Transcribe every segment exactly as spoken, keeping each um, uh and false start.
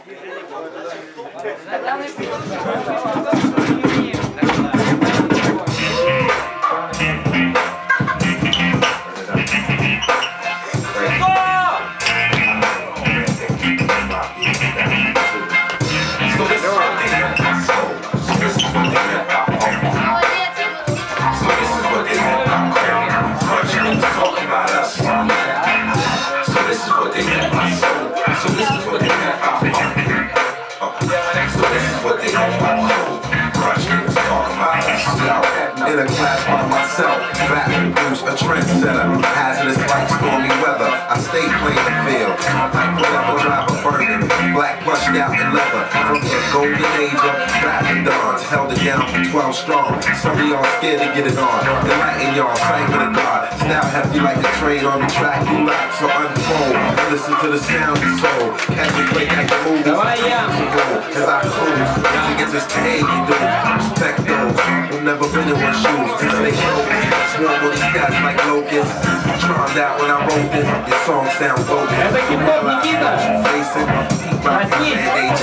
In a class by myself, back to Bruce, a trendsetter. Hazardous like stormy weather. I stay playing the field. Like whatever drive a burden. Black brushed out in leather. From the golden age of rapping dons. Held it down for twelve strong. Some of y'all scared to get it on. Enlighten y'all, sight for the God. Style hefty like a train on the track. You like so unfold. Listen to the sound of soul. Catch it play like the movies. As I cruise, niggas is paid, you do. Respect those who've never been in one shoes. Stay focused, swarm with these guys like locusts. Charmed out when I wrote this, your song sound bogus. Это хип-хоп, Никита! Проснись!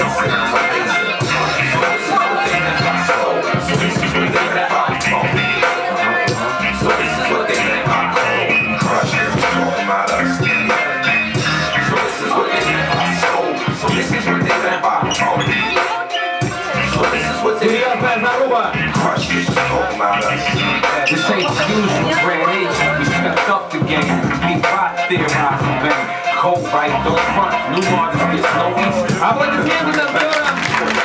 Серьезная заруба! This ain't the usual brand H. We stepped up the game. We rock theorizing, bang. Cold right, don't front. New artists get no east. Аплодисменты танцорам!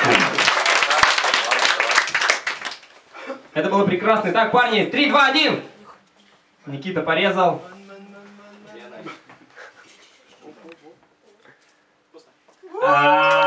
Это было прекрасно. Так, парни, три, два, один. Никита порезал. А